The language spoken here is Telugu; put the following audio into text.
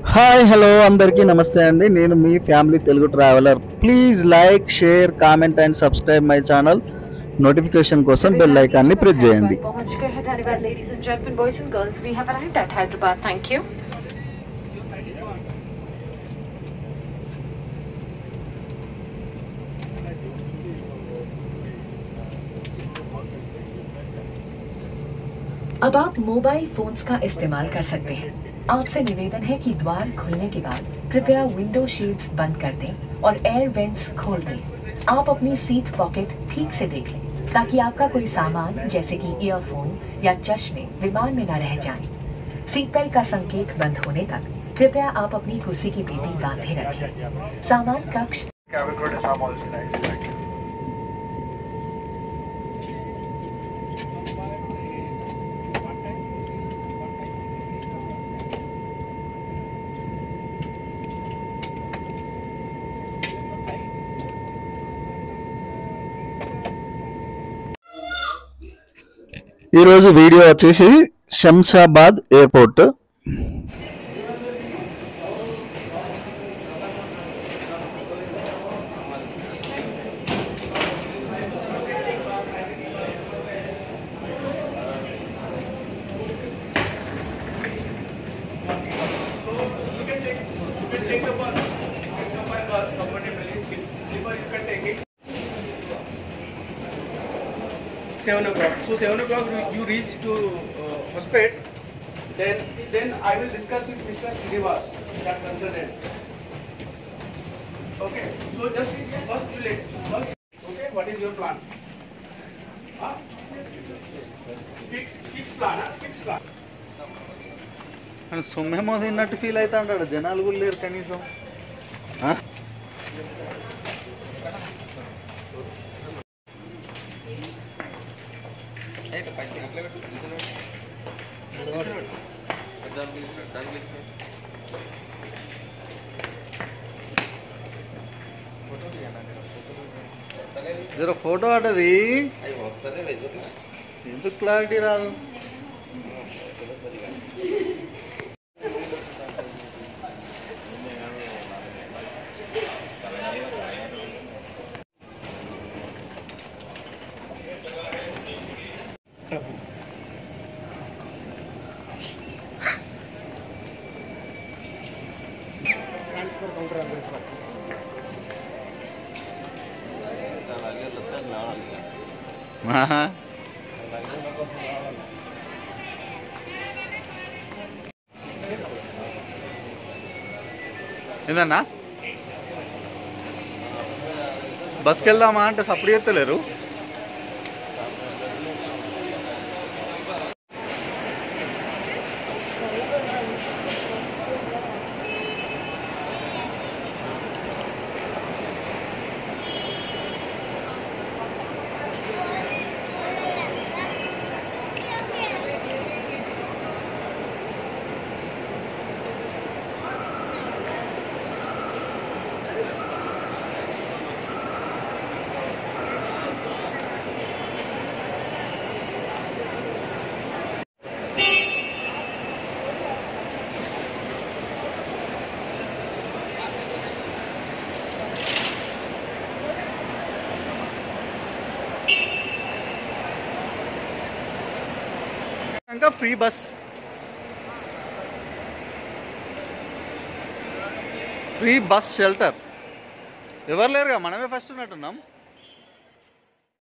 హాయ్ హలో అందరికీ నమస్తే అండి. నేను మీ family Telugu traveller. Please like share comment and subscribe my channel. Notification కోసం బెల్ ఐకాన్ని ప్రెస్ చేయండి. Ladies and gentlemen, boys and girls, we have arrived at Hyderabad. Thank you. अब आप मोबाइल फोन्स का इस्तेमाल कर सकते हैं। आपसे निवेदन है कि द्वार खुलने के बाद कृपया विंडो शीट्स बंद कर दें और एयर वेंट्स खोल दें। आप अपनी सीट पॉकेट ठीक से देख लें ताकि आपका कोई सामान जैसे कि ईयरफोन या चश्मे विमान में न रह जाएं। सीट बेल्ट का संकेत बंद होने तक कृपया आप अपनी कुर्सी की पेटी बांधे रखें। सामान कक्ष ఈ రోజు వీడియో వచ్చేసి Shamshabad airport. Seven o'clock. So 7 o'clock you reach to Hospet. Then I will discuss with Mr. Srinivas, that consultant. Okay. So just first you let first. Okay. What is your plan? Fix plan. Fix plan. సొమ్మేమో తిన్నట్టు ఫీల్ అవుతా అంటాడు. జనాలు కూడా లేరు కనీసం. జర ఫోటో ఆటది ఎందుకు క్లారిటీ రాదు. ఏందన్నా బస్కి వెళ్దామా అంటే సప్పుడు చేస్తలేరు. ఇంకా ఫ్రీ బస్ షెల్టర్ ఎవరు లేరుగా, మనమే ఫస్ట్ ఉన్నట్టున్నాం.